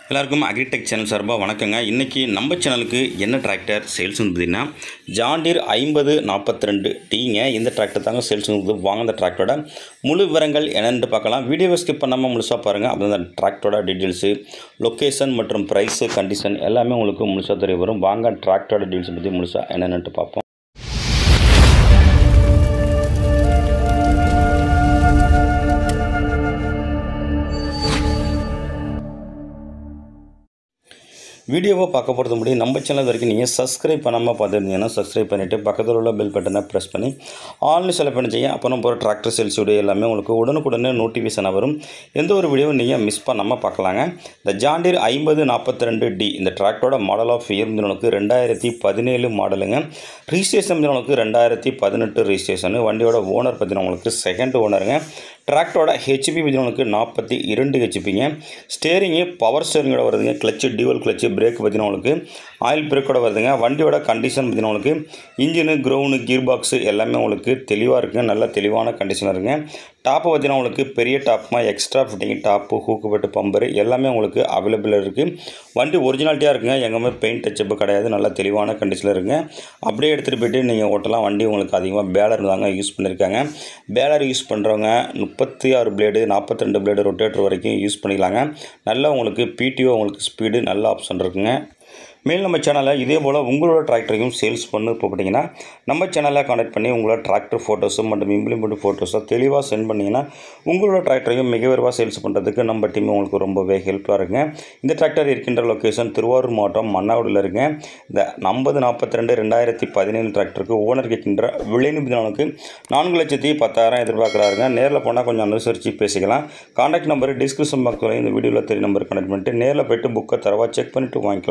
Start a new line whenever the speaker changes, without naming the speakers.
எல்லாருக்கும் agritech channel சார்பாக வணக்கங்க. இன்றைக்கி நம்ம சேனலுக்கு என்ன டிராக்டர் சேல்ஸ் இருந்ததுன்னா ஜான் டீர் 5042 டீங்க. இந்த டிராக்டர் தாங்க சேல்ஸ் இருந்தது. வாங்க அந்த டிராக்டரோட முழு விவரங்கள் என்னென்னு பார்க்கலாம். வீடியோவை ஸ்கிப் பண்ணாமல் முழுசாக பாருங்கள். அப்போ அந்த டிராக்டரோட டீட்டெயில்ஸு, லொக்கேஷன் மற்றும் ப்ரைஸு, கண்டிஷன் எல்லாமே உங்களுக்கு முழுசாக தெரிய வரும். வாங்க டிராக்டரோட டீட்டெயில்ஸ் பற்றி முழுசாக என்னென்னு பார்ப்போம். வீடியோவை பார்க்க போகிறது முடியும். நம்ம சேனல் வரைக்கும் நீங்கள் சப்ஸ்கிரைப் பண்ணாமல் பார்த்துருந்தீங்கன்னா சப்ஸ்கிரைப் பண்ணிவிட்டு பக்கத்தில் உள்ள பெல் பட்டனை ப்ரெஸ் பண்ணி ஆல்னு செலக்ட் பண்ணி செய்ய. அப்புறம் போகிற டிராக்டர் சேல்ஸ் வீடியோ எல்லாமே உங்களுக்கு உடனுக்குடனே நோட்டிஃபிகேஷனாக வரும். எந்த ஒரு வீடியோவும் நீங்கள் மிஸ் பண்ணாமல் பார்க்கலாங்க. இந்த ஜான் டீர் 5042D இந்த டிராக்டரோட மாடல் ஆஃப் இயர் உங்களுக்கு 2017 மாடலுங்க. ரிஜிஸ்ட்ரேஷன் உங்களுக்கு 2018 ரிஜிஸ்ட்ரேஷனு. வண்டியோட ஓனர் பார்த்தீங்கன்னா உங்களுக்கு செகண்ட் ஓனருங்க. டிராக்டரோட ஹெச்பி பார்த்தீங்கன்னா 42 ஹெச்பிங்க. ஸ்டேரிங்கு பவர் ஸ்டேரிங்கோட வருதுங்க. Clutch dual clutch. பிரேக் பார்த்தீங்கன்னா உங்களுக்கு ஆயில் பிரேக்கோட வருதுங்க. வண்டியோட கண்டிஷன் பார்த்தீங்கன்னா உங்களுக்கு இன்ஜினு, கிரவுண்டு, கீர் பாக்ஸு எல்லாமே உங்களுக்கு தெளிவாக இருக்குங்க. நல்ல தெளிவான கண்டிஷனாக இருக்குங்க. டாப்பு பார்த்தீங்கன்னா உங்களுக்கு பெரிய டாப்புமா, எக்ஸ்ட்ரா ஃபிட்டிங் டாப்பு, ஹூக்குப்பட்டு பம்பரு எல்லாமே உங்களுக்கு அவைலபிளாக இருக்குது. வண்டி ஒரிஜினாலிட்டியாக இருக்குங்க. எங்கேயுமே பெயிண்ட் டச்சப்பு கிடையாது. நல்ல தெளிவான கண்டிஷனில் இருக்குங்க. அப்படியே எடுத்துகிட்டு போய்ட்டு நீங்கள் ஓட்டலாம். வண்டி உங்களுக்கு அதிகமாக பேலர் தாங்க யூஸ் பண்ணியிருக்காங்க. பேலர் யூஸ் பண்ணுறவங்க 36 பிளேடு 42 பிளேடு ரொட்டேட்டர் வரைக்கும் யூஸ் பண்ணிக்கலாங்க. நல்லா உங்களுக்கு பிடிஓ உங்களுக்கு ஸ்பீடு நல்ல ஆப்ஷன் இருக்குங்க. மேலும் நம்ம சேனலில் இதே போல் உங்களோட டிராக்டரையும் சேல்ஸ் பண்ணு போட்டிங்கன்னா நம்ம சேனலில் கான்டாக்ட் பண்ணி உங்களோட டிராக்டர் ஃபோட்டோஸும் மற்றும் இம்ப்ளிமெண்ட் ஃபோட்டோஸும் தெளிவாக சென்ட் பண்ணிங்கன்னா உங்களோட டிராக்டரையும் மிக விரைவாக சேல்ஸ் பண்ணுறதுக்கு நம்ம டீம் உங்களுக்கு ரொம்பவே ஹெல்ப்ஃபுல்லாக இருக்குங்க. இந்த டிராக்டர் இருக்கின்ற லொக்கேஷன் திருவாரூர் மாவட்டம் மன்னாவூரில் இருக்குங்க. இந்த 5042 2017 டிராக்டருக்கு ஓனர் கேட்கின்ற விலைன்னு உங்களுக்கு 4,10,000 எதிர்பார்க்குறாருங்க. நேரில் போனால் கொஞ்சம் அனுசரித்து பேசிக்கலாம். கான்டாக்ட் நம்பர் டிஸ்கிரிப்ஷன் பாக்ஸில் இந்த வீடியோவில் தெரிய நம்பர் கனெக்ட் பண்ணிட்டு நேரில் போய்ட்டு புக்கை தரவா செக் பண்ணிவிட்டு வாங்கிக்கலாம்.